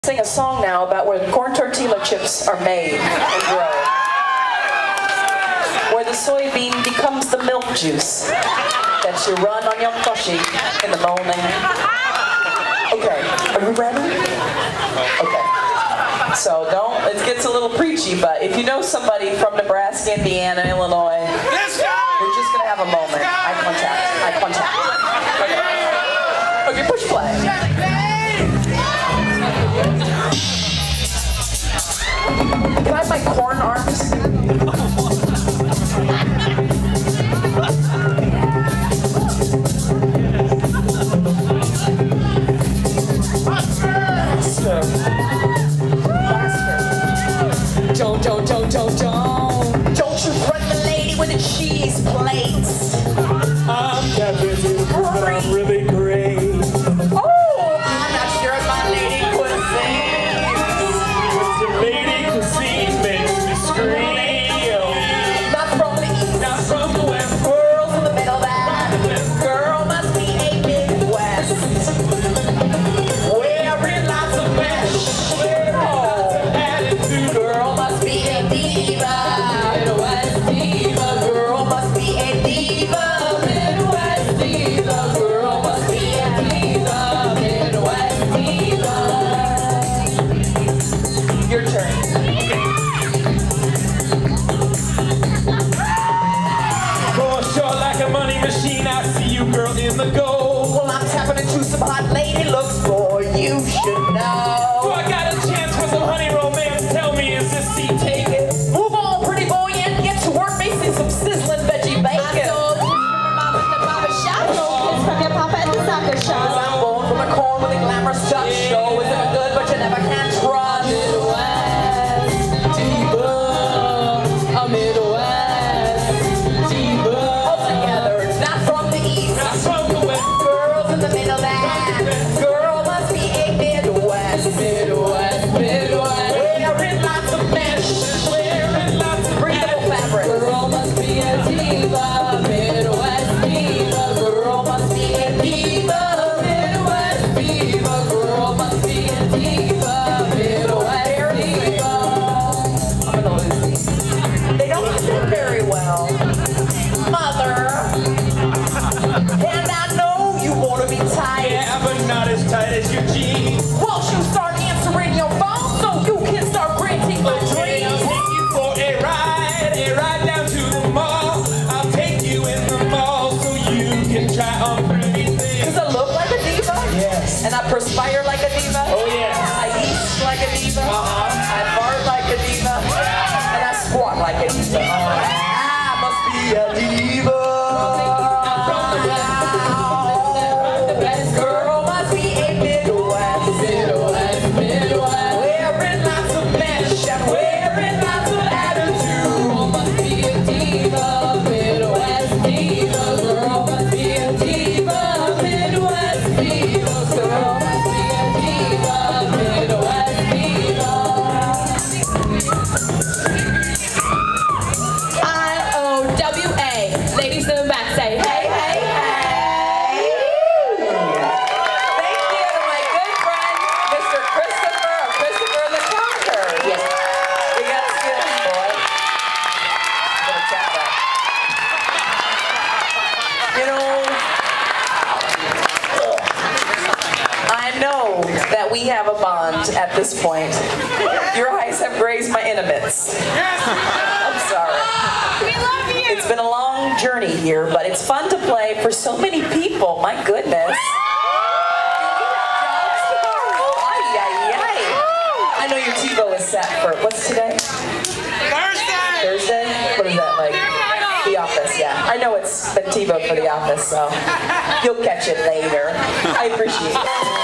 Sing a song now about where corn tortilla chips are made and grow. Where the soybean becomes the milk juice that you run on your tushy in the morning. Okay, are you ready? Okay. So it gets a little preachy, but if you know somebody from Nebraska, Indiana, Illinois, we're just going to have a moment. Eye contact. Okay, push play. Can I have my corn arms? Faster. Don't you threaten the lady with the cheese plates. I'm Captain but I'm really great. Oh, I'm not sure if my lady cuisine. Makes me scream. Not from the east, Not from the west. girls in the middle that girl must be a Midwest. Wearing lots of mesh. Attitude. Girl must be a diva. Midwest diva. Girl must be a diva. Midwest diva. Girl must be a diva. Midwest diva. Your turn. Sure like a money machine, I see you, girl, in the gold. Well, I'm tapping into some hot lady looks, boy, you should know. So I got a chance for some honey romance. Tell me, is this seat taken? Move on, pretty boy, and get to work. Make some sizzling veggie bacon. I told you from your mom at the barber shop. Kids from your papa at the soccer Cause shop. I'm born from a corn with a glamorous touch. Show isn't good, but you never can trust. Midwest diva, a Midwest diva. All together, not from the east. Not from the west. Girls in the middle that girl must be a Midwest. Midwest. Wearing lots of mesh. Wearing lots of Breathable fabric. Girl must be a diva. Midwest diva. Girl must be a diva. Midwest diva. Girl must be a diva. Midwest diva. I'm gonna lose these. They don't fit very well. Mother. And I know you wanna be tight. Yeah, but not as tight as your jeans. Won't you start answering your phone so you can start granting my I'll dreams? take you for a ride down to the mall. I'll take you in the mall so you can try on pretty things. Cause I look like a diva. Yes. And I perspire like a diva. Oh, yes. I eat like a diva. Uh-huh. I fart like a diva. And I squat like a diva. I must be a diva. Girl must be a Midwest. Wearing lots of mesh and wearing lots of attitude. Girl must be a diva, Midwest diva. Girl must be a diva, Midwest diva. Girl must be a diva, Midwest diva. IOWA. Ladies in the back say hey, hey, hey. Thank you to my good friend, Mr. Christopher of Christopher and the Conqueror. Yes. You got skills, boy. I'm gonna tap that. You know, I know that we have a bond at this point. Your eyes have grazed my intimates. I'm sorry. We love you. It's been a long journey here, but it's fun to play for so many people. My goodness. I know your TiVo is set for, what's today? Thursday? What is that, like? The Office, yeah. I know it's been TiVo'd for The Office, so you'll catch it later. I appreciate it.